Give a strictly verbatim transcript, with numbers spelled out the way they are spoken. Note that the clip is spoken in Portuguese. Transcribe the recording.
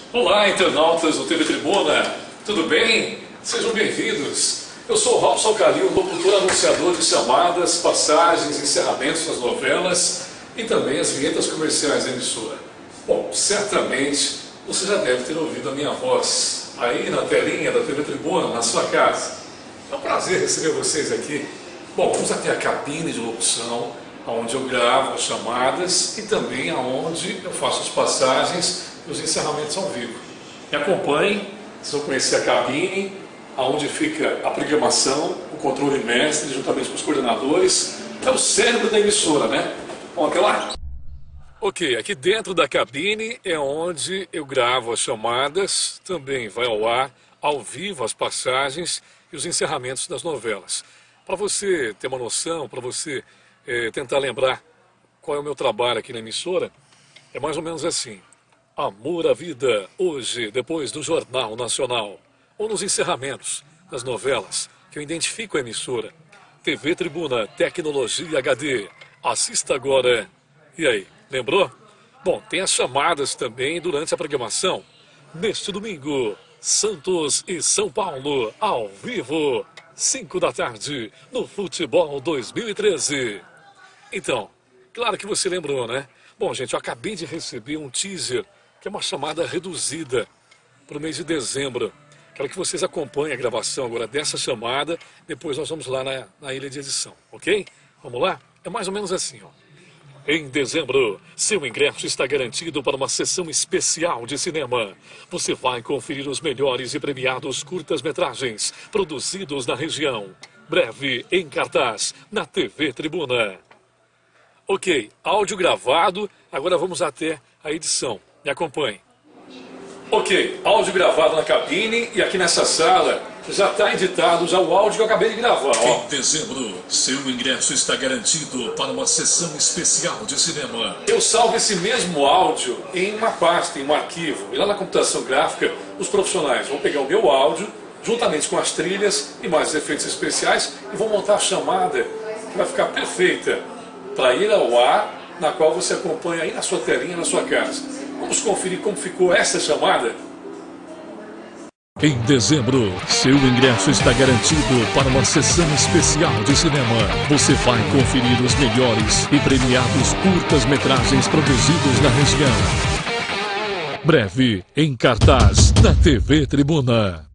Olá, internautas do T V Tribuna, tudo bem? Sejam bem-vindos. Eu sou o Robson Calil, locutor anunciador de chamadas, passagens, encerramentos das novelas e também as vinhetas comerciais da emissora. Bom, certamente você já deve ter ouvido a minha voz aí na telinha da T V Tribuna, na sua casa. É um prazer receber vocês aqui. Bom, vamos até a cabine de locução, onde eu gravo as chamadas e também aonde eu faço as passagens e os encerramentos ao vivo. Me acompanhem, vocês vão conhecer a cabine, aonde fica a programação, o controle mestre, juntamente com os coordenadores, que é o cérebro da emissora, né? Vamos até lá? Ok, aqui dentro da cabine é onde eu gravo as chamadas, também vai ao ar, ao vivo, as passagens e os encerramentos das novelas. Para você ter uma noção, para você é, tentar lembrar qual é o meu trabalho aqui na emissora, é mais ou menos assim. Amor à vida, hoje, depois do Jornal Nacional, ou nos encerramentos das novelas, que eu identifico a emissora. T V Tribuna, Tecnologia H D, assista agora. E aí, lembrou? Bom, tem as chamadas também durante a programação. Neste domingo, Santos e São Paulo, ao vivo, cinco da tarde, no Futebol dois mil e treze. Então, claro que você lembrou, né? Bom, gente, eu acabei de receber um teaser, que é uma chamada reduzida para o mês de dezembro. Quero que vocês acompanhem a gravação agora dessa chamada, depois nós vamos lá na, na ilha de edição, ok? Vamos lá? É mais ou menos assim, ó. Em dezembro, seu ingresso está garantido para uma sessão especial de cinema. Você vai conferir os melhores e premiados curtas-metragens produzidos na região. Breve em cartaz na T V Tribuna. Ok, áudio gravado, agora vamos até a edição. Me acompanhe. Ok, áudio gravado na cabine e aqui nessa sala já está editado já o áudio que eu acabei de gravar. Ó. Em dezembro, seu ingresso está garantido para uma sessão especial de cinema. Eu salvo esse mesmo áudio em uma pasta, em um arquivo. E lá na computação gráfica, os profissionais vão pegar o meu áudio, juntamente com as trilhas e mais efeitos especiais, e vão montar a chamada que vai ficar perfeita para ir ao ar, na qual você acompanha aí na sua telinha, na sua casa. Vamos conferir como ficou essa chamada? Em dezembro, seu ingresso está garantido para uma sessão especial de cinema. Você vai conferir os melhores e premiados curtas-metragens produzidos na região. Breve em cartaz na T V Tribuna.